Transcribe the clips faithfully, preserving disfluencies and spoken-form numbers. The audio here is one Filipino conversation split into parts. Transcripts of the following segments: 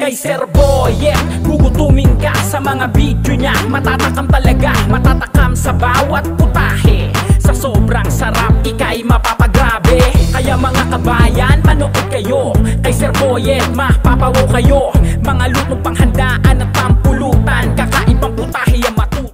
kay Sir Boyet. Gugutumin ka sa mga video niya, matatakam talaga, matatakam sa bawat putahe. Sa sobrang sarap, ika'y mapapagrabe. Kaya mga kabayan, manood kayo kay Sir Boyet, mapapawaw kayo. Mga lutong panghandaan at pampulutan, kakaibang putahe ang matututunan.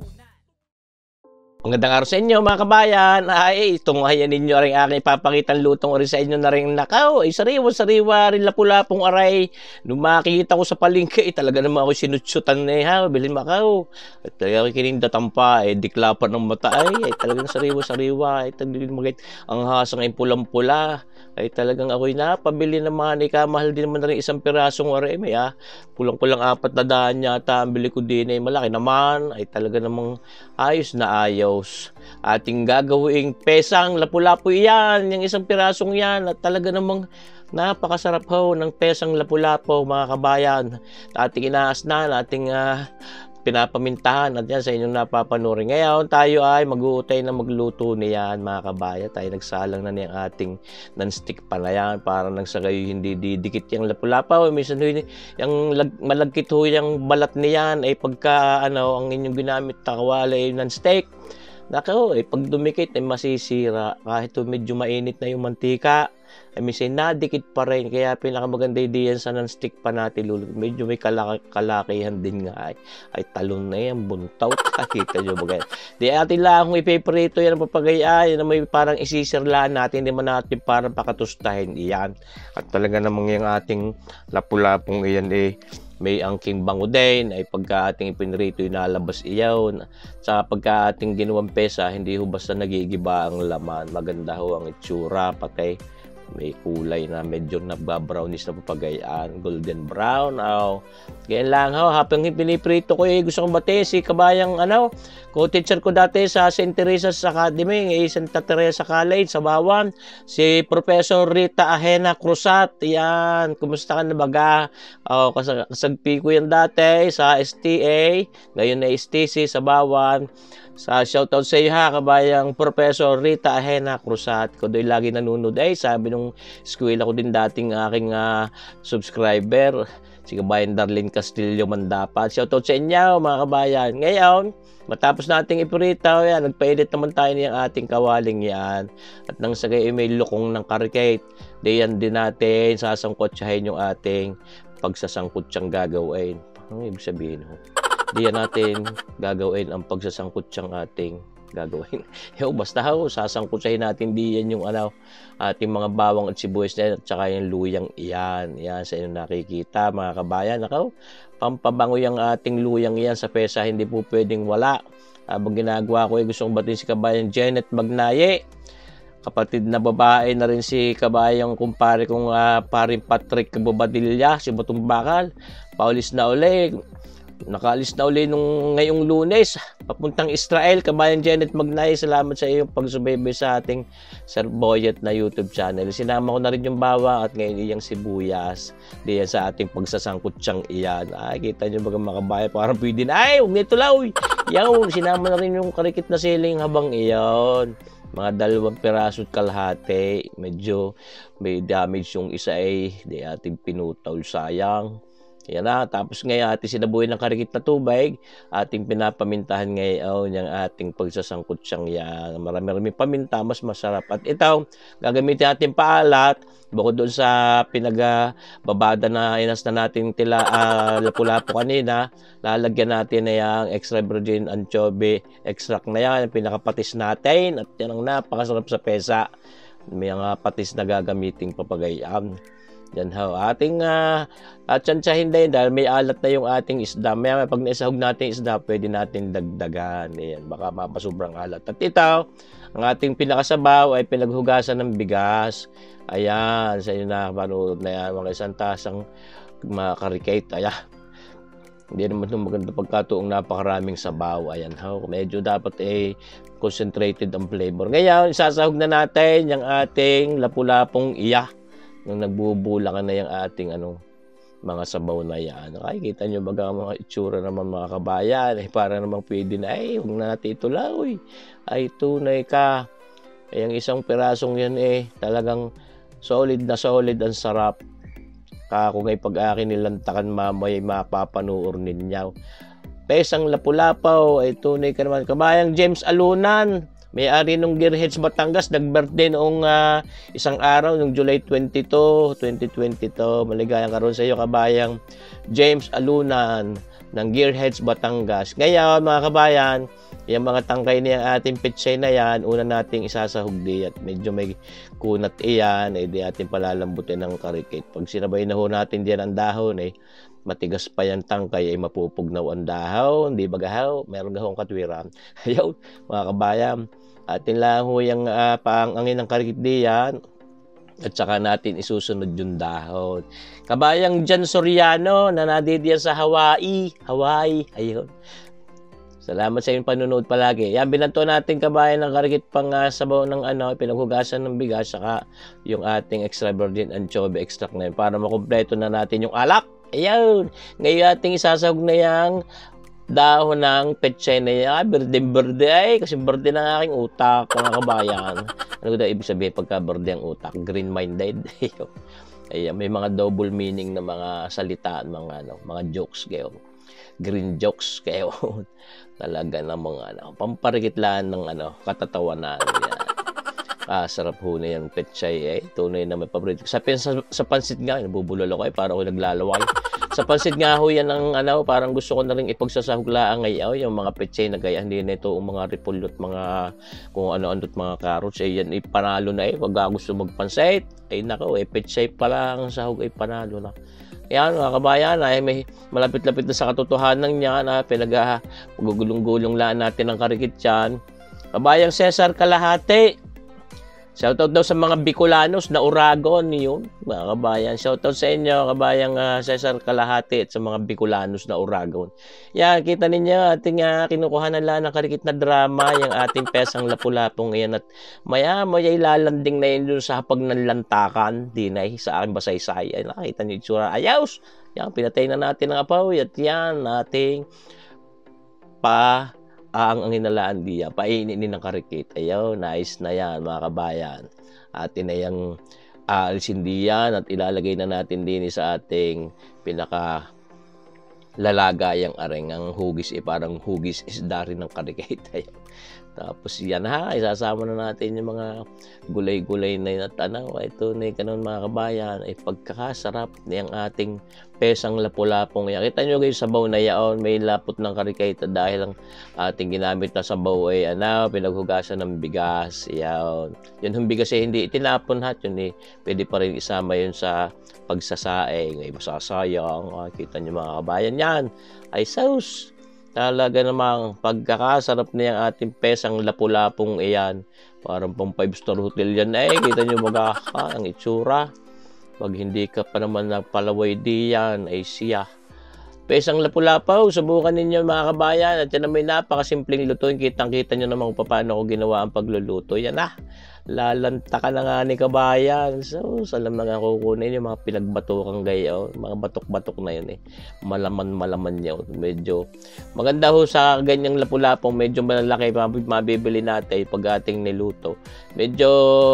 Magandang araw sa inyo mga kabayan. Ay, tunghayan ninyo rin aking ipapakitang lutong rin sa inyo na rin nakaw. Ay, sariwa-sariwa rin lapulapong aray. Nung makikita ko sa palengke, eh, talaga naman ako sinutsutan na eh, ha, bilhin makaw. At talaga kinindatan pa, eh, diklapan ng mata ay, ay talagang sariwa-sariwa. Ay, talagang magit ang hasang ay pulang-pula. Ay talagang ako'y napabili ng mga nika. Mahal din naman rin isang pirasong aray. May ah, pulang-pulang apat na daan yata ang bili ko din eh. Malaki naman. Ay talaga namang ayos na ayos. Ating gagawing pesang lapu-lapu yan. Yung isang pirasong yan. At talaga namang napakasarap ho ng pesang lapu-lapu mga kabayan. Ating inaas na, ating uh, pinapamintahan at yan sa inyong napapanuri. Ngayon tayo ay mag-uutay na magluto niyan mga kabayan. Tayo nagsalang na niyang ating non-stick pa na yan para nang sa kayo hindi didikit yung lapu-lapaw. Minsan yung malagkit ho yung balat niyan ay pagka ano ang inyong ginamit takawala ay non-stick. Nako, eh, pag dumikit ay masisira kahit medyo mainit na yung mantika. I mean, say, nadikit pa rin. Kaya pinakamaganda diyan sa non-stick pa natin luluto. Medyo may kalaki kalakihan din nga. Ay, ay talon na yan, buntaw. Kita nyo ba? Di atin lang kung ipiprito yan ang papagayaan. Yan na may parang isisirlaan natin. Hindi man natin parang pakatustahin. Iyan. At talaga namang yung ating lapu-lapong iyan eh. May angking bango din. Ay pagka ating ipinrito yung nalabas iyaw. Sa pagka ating ginawang pesa, hindi ho basta nagigiba ang laman. Maganda ho ang itsura. Patay. May kulay na medyo nagbabrownish na papagayaan, golden brown. Oh. Ganyan lang ho, habang piniprito ko eh, gusto kong batiin si kabayang ano, co-teacher ko dati sa Saint Teresa's Academy, eh, Santa Teresa College sa Bawan, si Professor Rita Ahena Cruzat. Yan, kumusta ka na baga? Oh, kas kasagpi ko yan dati sa S T A, ngayon na S T C sa Bawan. Sa shoutout sa iyo ha, kabayang Professor Rita Ahena Cruzat. Ko doon lagi nanonood ay sabi nung eskwela ko din dating aking uh, subscriber, si kabayan Darlene Castillo Mandapat. Shoutout sa inyo mga kabayan. Ngayon, matapos nating iprito, yan, nagpa-edit naman tayo ng ating kawaling yan. At nang sa kayo may lukong ng karikate, diyan din natin sasangkotsahin yung ating pagsasangkot siyang gagawin. Ano ibig sabihin ho? Diyan natin gagawin ang pagsasangkot siyang ating gagawin. Yo, basta ho, sasangkutsahin natin diyan yung ano, ating mga bawang at sibuyas na at saka yung luyang iyan. Yan sa inyo nakikita mga kabayan. Ako, pampabango yung ating luyang iyan sa pesa, hindi po pwedeng wala. Habang ginagawa ko, eh, gusto kong batiin si kabayan Janet Magnaye. Kapatid na babae na rin si kabayang kumpare kong uh, paring Patrick Bobadilla, si Batong Bakal. Paulis na ulit. Nakaalis na uli nung ngayong Lunes papuntang Israel. Kabayan Janet Magnaye, salamat sa iyong pagsubaybay sa ating Sir Boyet na YouTube channel. Sinama ko na rin yung bawang at ngayon iyang sibuyas diyan sa ating pagsasangkot siyang iyan. Ay, kita nyo baga mga kabayan, parang pwede na. Ay, huwag nito law. Yan, sinama na rin yung karikit na siling habang iyon. Mga dalawang piraso at kalahati. Medyo may damage yung isa ay di ating pinutaw, sayang. Yan na, tapos ngayon ating sinabuhay ng karikit na tubig, ating pinapamintahan ngayon yung ating pagsasangkot siyang yan. Marami-rami paminta, mas masarap. At ito, gagamitin natin paalat, bukod doon sa pinagababada na inas na natin tila uh, lapu-lapu kanina, lalagyan natin na yung extra virgin anchovy extract na yan, yung pinakapatis natin, at yan ang napakasarap sa pesa. May mga patis na gagamiting papagayam. Yan ho, ating uh, at tsansyahin din dahil may alat na yung ating isda. May pag naisahog natin isda, pwede natin dagdagan. Ayan, baka mapasobrang alat. At ito, ang ating pinakasabaw ay pinaghugasan ng bigas. Ayan, sa inyo nakapanood na yan, mga isang tasang mga karikate. Ayan, hindi naman itong maganda pagkatuong napakaraming sabaw. Ayan ho, medyo dapat eh concentrated ang flavor. Ngayon, isasahog na natin yung ating lapu-lapong iya. Nung nagbubulakan na yung ating ano, mga sabaw na yan. Nakikita nyo baga mga itsura naman mga kabayan. Eh, para naman pwede na, eh, huwag na natin ito laoy. Ay, tunay ka. Ay, ang isang pirasong yan eh, talagang solid na solid, ang sarap. Kako ngay pag-akin nilantakan mamaya mapapanoor ninyo. Pesang Lapu-Lapu ay tunay ka naman. Kabayang James Alunan, may-ari ng Gearheads Batangas, nag-birthday noong uh, isang araw, noong July twenty-two, twenty twenty-two. Maligayang karoon sa iyo, kabayang James Alunan ng Gearheads Batangas. Ngayon, mga kabayan, yung mga tangkay niyang ating pitsay na yan, una nating isasahog di at medyo may kunat iyan, eh di ating palalambutin ng karikit. Pag sinabay na ho natin diyan ang dahon, eh, matigas pa yan tangkay, ay eh, mapupugnaw ang dahon, hindi bagahaw, meron gahong katwiran. Ayaw, mga kabayan, atin lang ho yung uh, paangangin ng karikit di yan, at saka natin isusunod yung dahon. Kabayang Jan Soriano na nadidiyan sa Hawaii. Hawaii. Ayun. Salamat sa inyong panunood palagi. Yan, binanto natin kabayan ng karikit pang uh, sabaw ng ano, pinaghugasan ng bigas, saka yung ating extra virgin anchovy extract na yun para makumpleto na natin yung alak. Ayun. Ngayon ating isasahog na yung dahon ng pechay na yan. Berde-berde ay, kasi berde ng aking utak, mga kabayan. Ano daw ibig sabihin pagka-berde ang utak? Green-minded. Ay, may mga double meaning na mga salita, mga ano, mga jokes kayo. Green jokes kayo. Talaga na mga ano, pamparikitlaan ng ano, katatawanan. Yan. Ah, sarap ho na yung pechay eh. Tunay na may paborito. Sa, sa, sa pansit nga, nabubulol ako eh, parang ako naglalaway. Sa pansit nga ho yan ang ano, parang gusto ko na rin ipagsasahuglaan ngayon, yung mga pechay na gaya, hindi na ito mga repolyo at mga kung ano-ano at mga carrots, eh yan, eh, panalo na eh. Pag gusto magpansit, eh nako, eh, pechay pa lang, sahog ay panalo na. Yan, mga kabayan, ay may malapit-lapit na sa katotohanan niya na pinag-gulong-gulong laan natin ang karikit yan. Kabayang Cesar Kalahati, shoutout daw sa mga Bicolanos na Uragon yun, mga kabayan. Shoutout sa inyo, kabayang uh, Cesar Kalahati at sa mga Bicolanos na Uragon. Yan, kita ninyo, ating uh, kinukuha na lang ng karikit na drama, yung ating Pesang Lapu-Lapu ngayon. At maya, maya ilalanding na yun dun sa hapag ng lantakan, dinay, sa aking basaysay. Ay, nakita niyo yung tsura. Ayos! Yan, pinatay na natin ang apaw. At yan, ating pa... Ah, ang ang hinalaan diya, paininin ng karikit. Ayaw, nice na yan, mga kabayan. Atin na yung aalisin diyan at ilalagay na natin din sa ating pinaka lalagayang areng. Ang hugis, eh, parang hugis isda rin ng karikit. Ayaw. Tapos yan ha, isasama na natin yung mga gulay-gulay na yun at ano, ito na yung kanon mga kabayan, ay pagkakasarap niyang ating Pesang Lapu-Lapu. Kita nyo guys, sabaw na yaon, may lapot ng karikita dahil ang ating ginamit na sabaw ay ano, pinaghugasan ng bigas. Yaon. Yun yung bigas ay hindi itinapon hat, yun eh, pwede pa rin isama yun sa pagsasaing, ay masasayang. Ah, kita nyo mga kabayan yan, ay sauce. Talaga namang pagkakasarap na yung ating Pesang Lapu-Lapung iyan. Parang pang five star hotel yan. Eh, kita nyo baga ha, ang itsura. Pag hindi ka pa naman nagpalaway diyan, ay siya. Pesang Lapu-Lapu, subukan ninyo mga kabayan. At yan na may napakasimpleng lutuin. Kitang-kita nyo naman kung paano ko ginawa ang pagluluto. Yan ah. Lalanta ka na nga ni kabayan. So, salam na nga kukunin yung mga pinagbatukang gayo. Mga batok-batok na yun eh. Malaman-malaman yun. Medyo maganda ho sa ganyang lapu-lapong. Medyo malalaki mabibili natin pag ating niluto. Medyo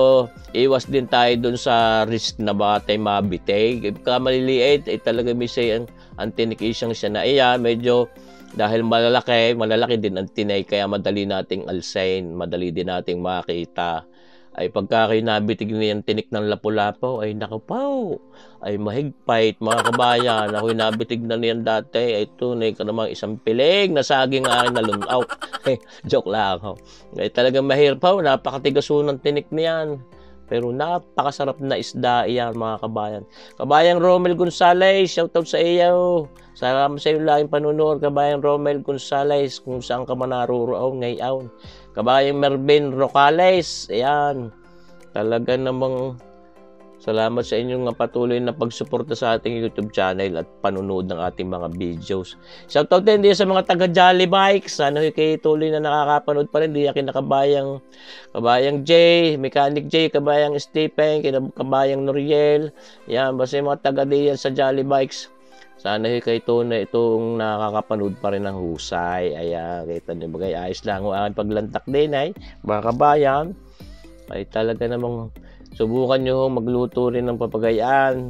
iwas din tayo dun sa risk na baka tayo mabitay. Ka maliliit, eh talaga may say ang antinik-isyang siya na iya. Medyo dahil malalaki, malalaki din ang tinay. Kaya madali nating alsain. Madali din nating makita. Ay pagka kayo nabitig na yung tinik ng lapu-lapu, ay nakapaw, ay mahigpait mga kabayan. Ako'y nabitig na niyan dati, ay tunay ka namang isang pilig na saging akin na lunaw. Joke lang ako. Ay talagang mahirap po, napakatigaso ng tinik niyan. Pero napakasarap na isda iyan mga kabayan. Kabayang Romel Gonzales, shoutout sa iyo. Salamat sa iyo laging panunood, kabayang Romel Gonzales, kung saan ka man naroroon ngayon. Kabayang Mervin Rocales, ayan. Talaga namang salamat sa inyong patuloy na pagsuporta sa ating YouTube channel at panunood ng ating mga videos. Shoutout din din sa mga taga Jolly Bikes. Sana kayo tuloy na nakakapanood pa rin. Di akin na kabayang, kabayang Jay, Mechanic Jay, kabayang Stephen, kabayang Noriel. Yan, basta yung mga taga diyan sa Jolly Bikes. Sana kayo tunay itong nakakapanood pa rin ng husay. Ayan, kita nyo bagay, ayos lang ang aking paglantak din ay mga kabayan. Ay talaga namang subukan nyo magluto rin ng papagayaan.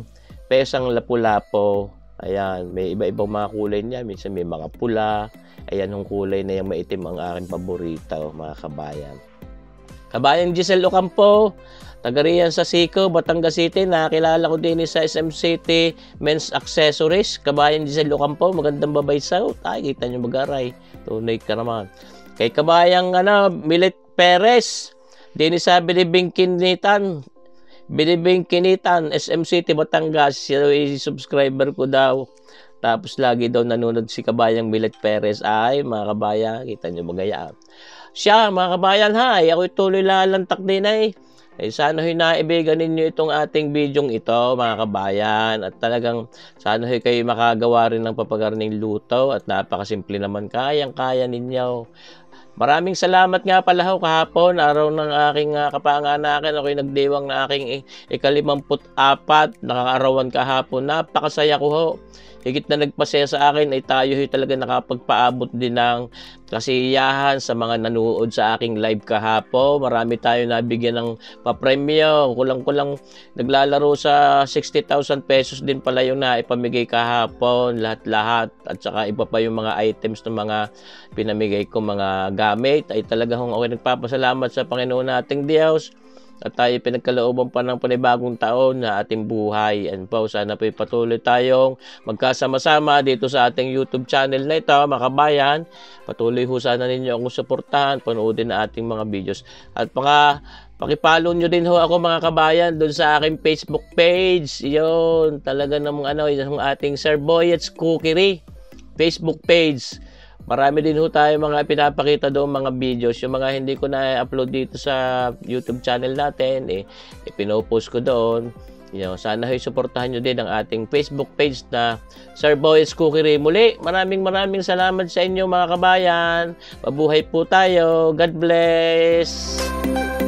pesang lapu-lapo. Ayan, may iba-ibang mga kulay niya. Minsan may mga pula. Ayan yung kulay na yung maitim ang aking paborito, mga kabayan. Kabayan Giselle Ocampo, taga riyan sa Sico, Batangas City. Nakilala ko din sa S M City Men's Accessories. Kabayan Giselle Ocampo, magandang babay south. Ay, kita nyo mag-aray. Tunay ka naman. Kay kabayang ano, Milet Perez, din sa Bilibing Kinitan. Bilibing Kinitan, S M City, Batangas. Siya ay subscriber ko daw. Tapos lagi daw nanonood si kabayang Milet Perez. Ay, mga kabayan, kita nyo magaya. Siya, mga kabayan, ha, ako'y tuloy lalantak din ay. Eh, sana ho'y naibigan ninyo itong ating bidyong ito, mga kabayan. At talagang sana ho'y kayo makagawa rin ng papagarning luto. At napakasimple naman, kayang-kaya ninyo. Maraming salamat nga pala ho kahapon, araw ng aking uh, kapanganakan. Ako'y nagdiwang na aking ikalimamput apat, nakakaarawan kahapon. Napakasaya ko ho. Higit na nagpasaya sa akin ay tayo ho'y talaga nakapagpaabot din ng kasiyahan sa mga nanood sa aking live kahapon. Marami tayo nabigyan ng papremyo. Kulang-kulang naglalaro sa sixty thousand pesos din pala yung naipamigay kahapon. Lahat-lahat. At saka iba pa yung mga items ng mga pinamigay ko mga gamit. Ay talaga hong ako nagpapasalamat sa Panginoon nating Diyos. At tayo pinagkalooban pa ng panibagong taon na ating buhay. And po, sana po patuloy tayong magkasama-sama dito sa ating YouTube channel na ito, mga kabayan. Patuloy ho sana ninyo akong suportahan, panoodin na ating mga videos. At mga pakipollow nyo din ho ako, mga kabayan, doon sa aking Facebook page. Yun, talaga namang ano, yung ating Sir Boyet's Cookery Facebook page. Marami din ho tayo mga pinapakita doon mga videos. Yung mga hindi ko na-upload dito sa YouTube channel natin, eh, ipinopost ko doon. You know, sana ho'y suportahan nyo din ang ating Facebook page na Sir Boyet's Cookery. Muli, maraming maraming salamat sa inyo mga kabayan. Mabuhay po tayo. God bless!